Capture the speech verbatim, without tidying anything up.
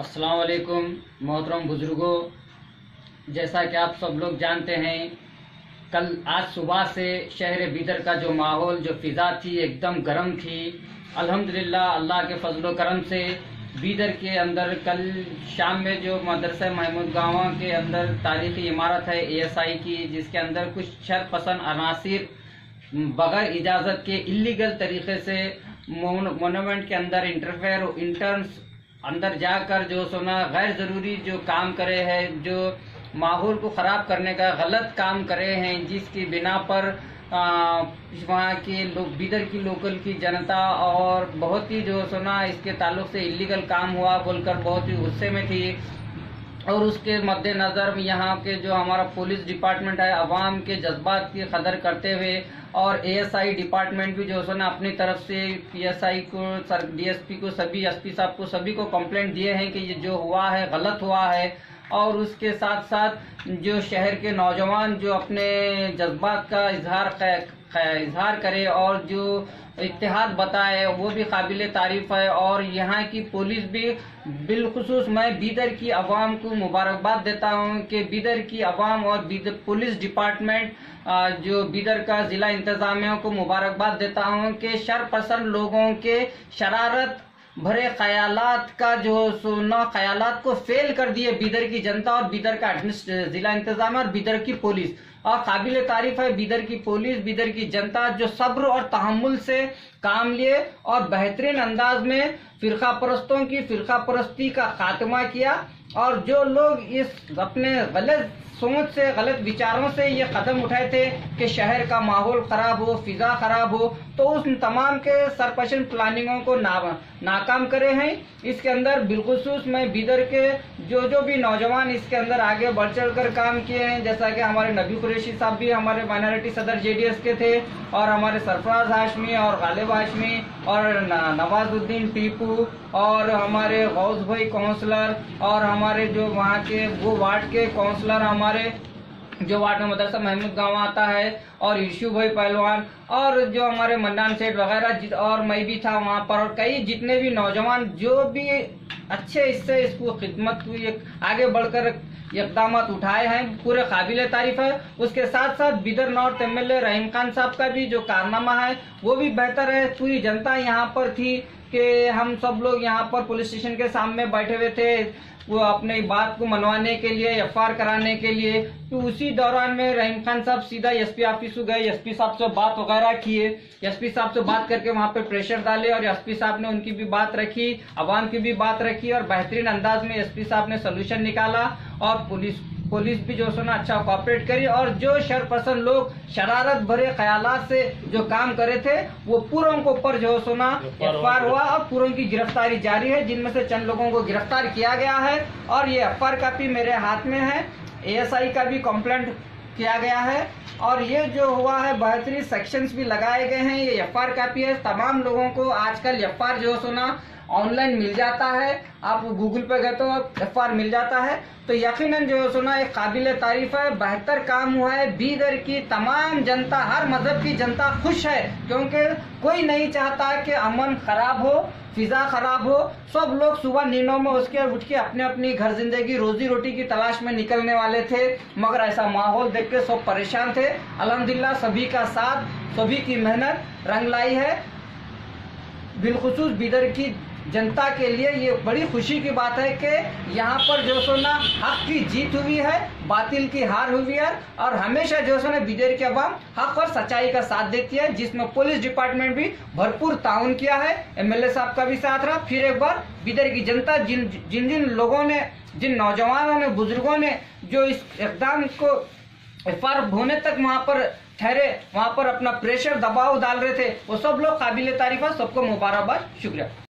अस्सलाम वालेकुम मोहतरम बुजुर्गों, जैसा कि आप सब लोग जानते हैं, कल आज सुबह से शहर बीदर का जो माहौल, जो फिज़ा थी, एकदम गर्म थी। अल्हम्दुलिल्लाह, अल्लाह के फजलो करम से बीदर के अंदर कल शाम में जो मदरसा महमूद गाँव के अंदर तारीखी इमारत है ए एस आई की, जिसके अंदर कुछ शर पसंद अनासिर बगैर इजाज़त के इलीगल तरीके से मोनूमेंट के अंदर इंटरफेयर इंटर्स अंदर जाकर जो सोना गैर ज़रूरी जो काम करे हैं, जो माहौल को ख़राब करने का गलत काम करे हैं, जिसकी बिना पर वहाँ के लोग बीदर की लोकल की जनता और बहुत ही जो सोना इसके ताल्लुक से इलीगल काम हुआ बोलकर बहुत ही गुस्से में थी। और उसके मद्देनज़र यहाँ के जो हमारा पुलिस डिपार्टमेंट है, अवाम के जज्बात की कदर करते हुए और ए एस आई डिपार्टमेंट भी जो है ना अपनी तरफ से पी एस आई को, सर डी एस पी को, सभी एस पी साहब को, सभी को कंप्लेंट दिए हैं कि ये जो हुआ है गलत हुआ है। और उसके साथ साथ जो शहर के नौजवान जो अपने जज्बात का इजहार इजहार करे और जो इत्तेहाद बताए, वो भी काबिल तारीफ है। और यहाँ की पुलिस भी, बिलखुसूस मैं बीदर की आवाम को मुबारकबाद देता हूँ कि बीदर की आवाम और बीदर पुलिस डिपार्टमेंट, जो बीदर का जिला इंतजामिया को मुबारकबाद देता हूँ कि शरपसंद लोगों के शरारत भरे ख्यालात का जो सुना ख्यालात को फेल कर दिए बीदर की जनता और बीदर का जिला इंतजाम और बीदर की पुलिस। और काबिल तारीफ है बीदर की पुलिस, बीदर की जनता जो सब्र और तहम्मुल से काम लिए और बेहतरीन अंदाज में फिरका परस्तों की फिरका परस्ती का खात्मा किया। और जो लोग इस अपने गलत सोच से, गलत विचारों से ये कदम उठाए थे कि शहर का माहौल खराब हो, फिजा खराब हो, तो उस तमाम के सरपशन प्लानिंगों को ना, नाकाम करे हैं। इसके अंदर बिलखुसूस मैं बीदर के जो जो भी नौजवान इसके अंदर आगे बढ़ चढ़ कर काम किए हैं, जैसा कि हमारे नबी कुरैशी साहब भी हमारे माइनॉरिटी सदर जे डी एस के थे, और हमारे सरफराज हाशमी और गालिब हाशमी और नवाजुद्दीन टीपू और हमारे गौस भाई काउंसलर और हमारे जो वहाँ के वो वार्ड के काउंसलर, हमारे जो वार्ड में मदरसा महमूद गांव आता है, और ईशू भाई पहलवान, और जो हमारे मन्नान सेठ वगैरह, और मैं भी था वहाँ पर, और कई जितने भी नौजवान जो भी अच्छे इससे इसको खिदमत हुई आगे बढ़कर इक़दाम उठाए हैं, पूरे काबिल तारीफ है। उसके साथ साथ Bidar north M L A Rahim Khan साहब का भी जो कारनामा है वो भी बेहतर है। पूरी जनता यहाँ पर थी कि हम सब लोग यहाँ पर पुलिस स्टेशन के सामने बैठे हुए थे, वो अपने बात को मनवाने के लिए, एफ आई आर कराने के लिए। तो उसी दौरान में रहीम खान साहब सीधा एस पी ऑफिस गए, एस पी साहब से बात वगैरह किए, एस पी साहब से बात करके वहाँ पे प्रेशर डाले और एस पी साहब ने उनकी भी बात रखी, अवाम की भी बात रखी, और बेहतरीन अंदाज में एस पी साहब ने सोल्यूशन निकाला। और पुलिस पुलिस भी जो है ना अच्छा कोऑपरेट करी, और जो शरपसंद लोग शरारत भरे ख्यालात से जो काम करे थे वो पूरों के ऊपर जो है ना एफ आई आर हुआ और पूरों की गिरफ्तारी जारी है, जिनमें से चंद लोगों को गिरफ्तार किया गया है। और ये एफ आई आर कॉपी मेरे हाथ में है, ए एस आई का भी कंप्लेंट किया गया है, और ये जो हुआ है बेहतरीन सेक्शंस भी लगाए गए हैं। ये एफ आई आर कॉपी है। तमाम लोगों को आजकल एफ आई आर जो है ना ऑनलाइन मिल जाता है, आप गूगल पे गए तो एफ आई आर मिल जाता है। तो यकीनन जो है सुना एक काबिल तारीफ है, बेहतर काम हुआ है। बीदर की तमाम जनता, हर मजहब की जनता खुश है, क्योंकि कोई नहीं चाहता कि अमन खराब हो, फिजा खराब हो। सब लोग सुबह नींदों में उसके उठ के अपने अपनी घर जिंदगी, रोजी रोटी की तलाश में निकलने वाले थे, मगर ऐसा माहौल देख के सब परेशान थे। अल्हम्दुलिल्लाह सभी का साथ, सभी की मेहनत रंग लाई है। बिलखुसूस बीदर की जनता के लिए ये बड़ी खुशी की बात है कि यहाँ पर जो सो ना हक की जीत हुई है, बातिल की हार हुई है। और हमेशा जो सो ना बीदर की आवाम हक और सच्चाई का साथ देती है, जिसमें पुलिस डिपार्टमेंट भी भरपूर ताउन किया है, एम एल ए साहब का भी साथ रहा। फिर एक बार बीदर की जनता, जिन जिन जिन लोगों ने, जिन नौजवानों ने, बुजुर्गों ने जो इस इक़दाम को एफ आई आर होने तक वहाँ पर ठहरे, वहाँ पर अपना प्रेशर दबाव डाल रहे थे, वो सब लोग काबिल तारीफ है। सबको मुबारकबाद, शुक्रिया।